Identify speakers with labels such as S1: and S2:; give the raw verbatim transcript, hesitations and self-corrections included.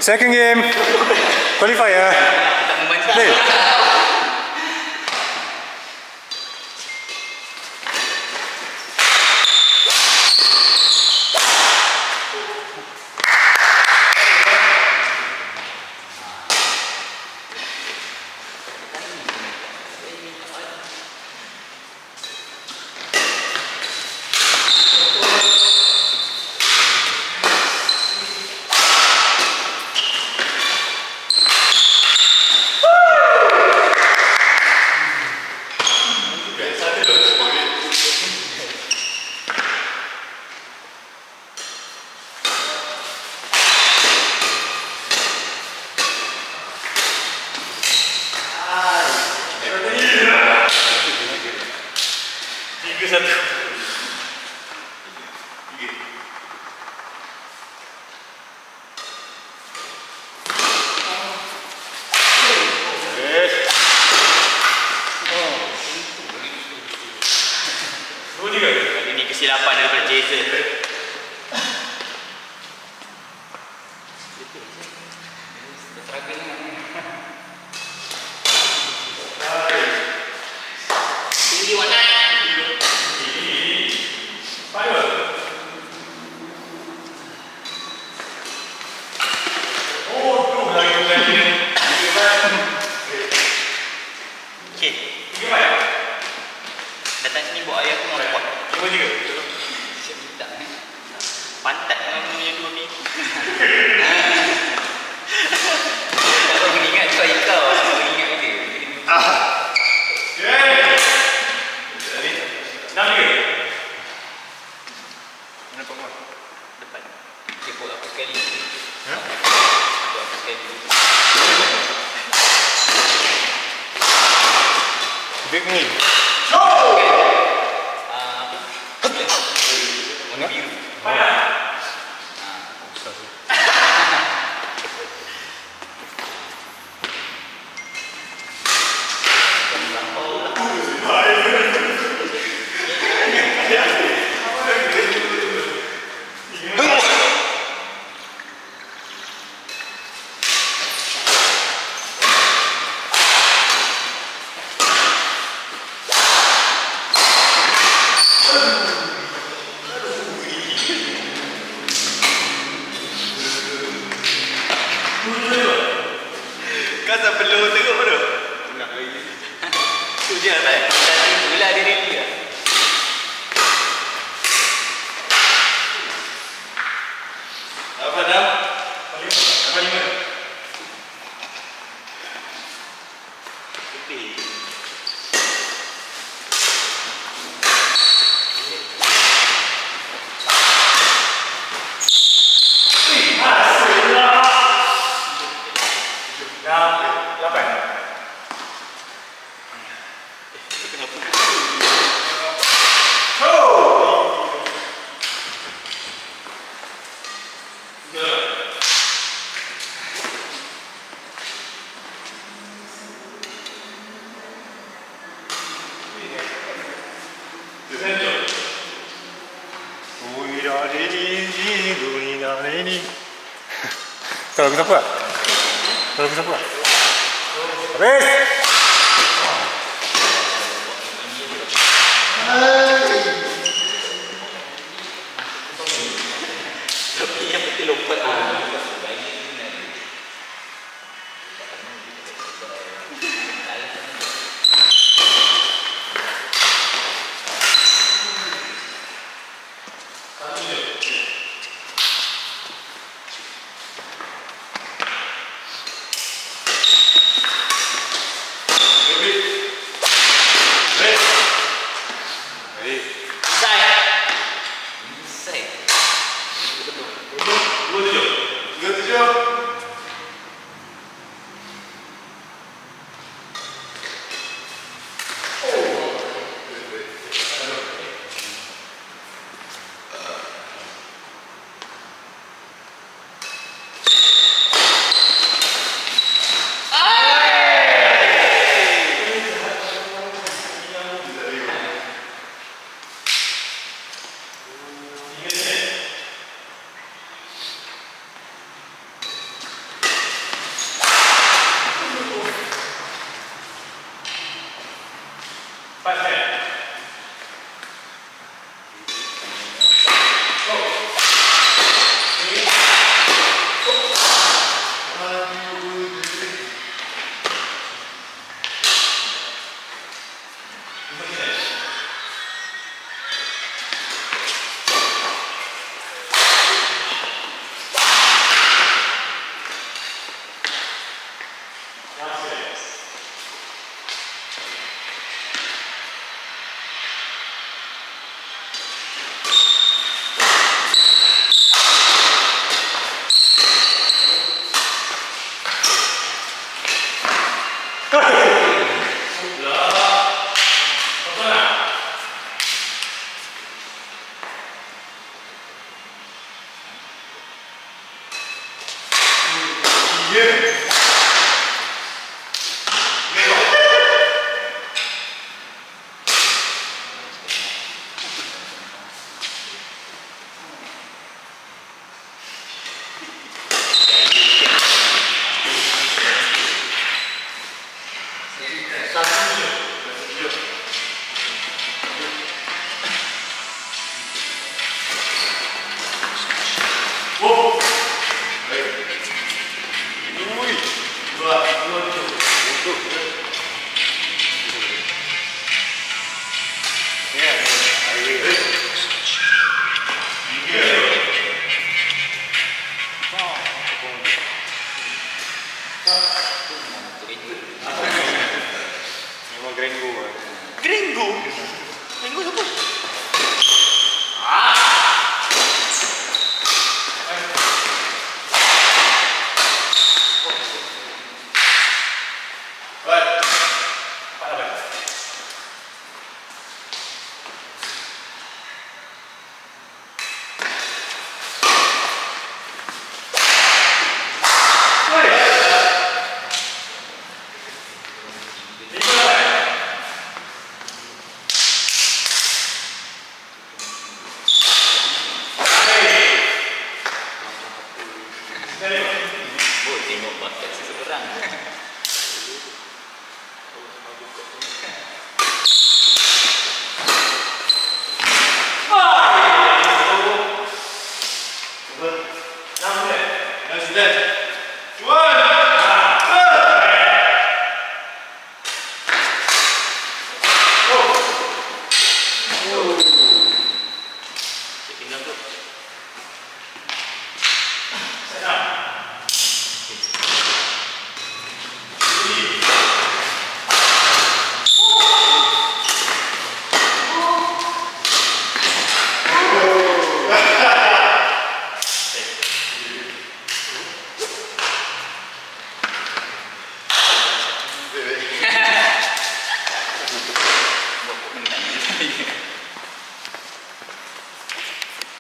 S1: Second game. Qualifier. Play.
S2: Ini kesilapan daripada Jason. Tinggi mana? Okey. Datang sini bawa ayah aku nak buat. Cuba juga. Siap tak eh. Pantat dengan punya dua minggu. Kalau mengingat kau ikau, kau ingat dia. Ah. Enam dia. Mana pokok? Depan. Okey, buat aku sekali. Ha? Buat aku sekali.
S1: Big knee.
S2: Warna biru. Kau sampai belum teruk tu. Nak lagi. Tu je tak. Tadi itulah dia ready lah. Apa dah? Apa lima? Lebih.
S1: Kalau bisa apa? Kalau bisa apa? Habis!
S2: Tapi yang betul lompat tu.
S1: Memang Gringo lah.
S2: Gringo? Gringo siapa? Oh, tengok bakat seseorang.
S3: Jual!